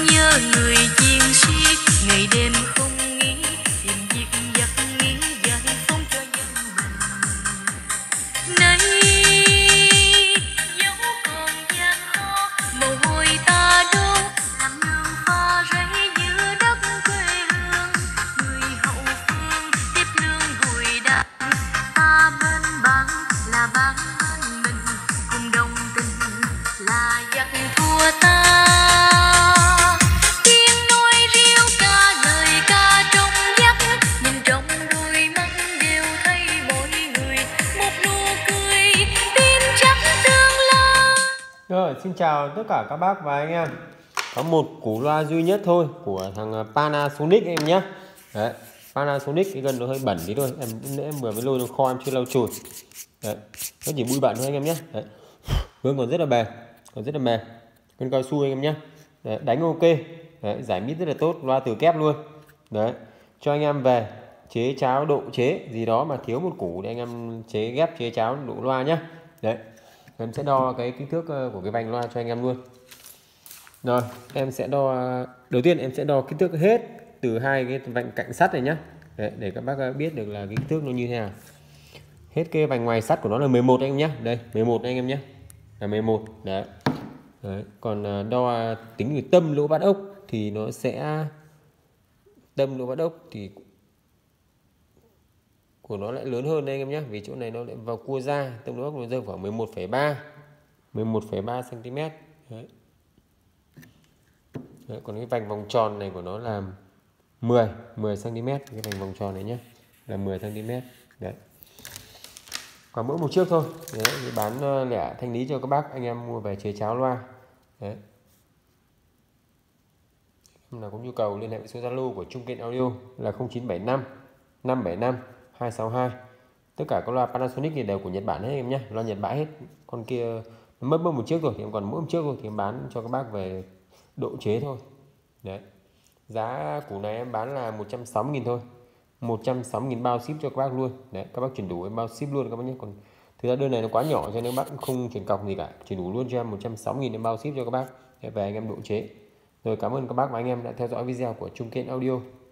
nhớ người chiến sĩ ngày đêm không nghỉ, tìm việc giặc nghĩ giải phóng cho dân mình. Nay dẫu còn gian khó, mồ hôi ta đổ làm nương pha rẫy giữa đất quê hương. Người hậu phương tiếp lương gùi đạn, ta bên bạn là bạn bên mình, cùng đồng tình là giặc thua ta. Tiếng nói ríu ca lời ca trong vắt, nhìn trong đôi mắt đều thấy mỗi người một nụ cười tin chắc tương lai. Rồi, xin chào tất cả các bác và anh em. Có một củ loa duy nhất thôi của thằng Panasonic em nhé. Đấy, Panasonic cái gần nó hơi bẩn tí thôi. Em vừa mới lôi nó kho em chưa lau chùi. Đấy, nó chỉ bụi bẩn thôi anh em nhé. Đấy, hương còn rất là bền, còn rất là mềm. Con cao su anh em nhé. Đấy, đánh ok. Đấy, giải mít rất là tốt, loa từ kép luôn. Đấy, cho anh em về chế cháo độ chế gì đó mà thiếu một củ để anh em chế ghép chế cháo độ loa nhé. Đấy, em sẽ đo cái kích thước của cái vành loa cho anh em luôn. Rồi, em sẽ đo, đầu tiên em sẽ đo kích thước hết từ hai cái vành cạnh sắt này nhé. Đấy, để các bác biết được là cái kích thước nó như thế nào. Hết cái vành ngoài sắt của nó là 11 anh em nhé. Đây, 11 anh em nhé. Là 11. Đấy. Đấy. Còn đo tính từ tâm lỗ bắt ốc thì nó sẽ, tâm lỗ bắt ốc thì của nó lại lớn hơn đây anh em nhé, vì chỗ này nó lại vào cua ra, tâm lỗ ốc nó rơi khoảng 11,3 cm. Đấy. Đấy, còn cái vành vòng tròn này của nó là 10 cm, cái vành vòng tròn này nhé là 10 cm. Đấy. Còn mỗi một chiếc thôi. Đấy, thì bán lẻ thanh lý cho các bác anh em mua về chế cháo loa. Đấy. Em nào có nhu cầu liên hệ với số Zalo của Trung Kiên Audio là 0975 575 262. Tất cả các loa Panasonic thì đều của Nhật Bản hết em nhé, loa Nhật Bản hết. Con kia nó mất một chiếc rồi thì em còn mỗi một chiếc thôi thì em bán cho các bác về độ chế thôi. Đấy. Giá củ này em bán là 160.000 thôi. 160.000 bao ship cho các bác luôn. Đấy, các bác chuyển đủ em bao ship luôn các bác nhé. Còn thực ra đơn này nó quá nhỏ cho nên bác không chuyển cọc gì cả, chuyển đủ luôn cho em 160.000 em bao ship cho các bác. Để về anh em độ chế. Rồi, cảm ơn các bác và anh em đã theo dõi video của Trung Kiên Audio.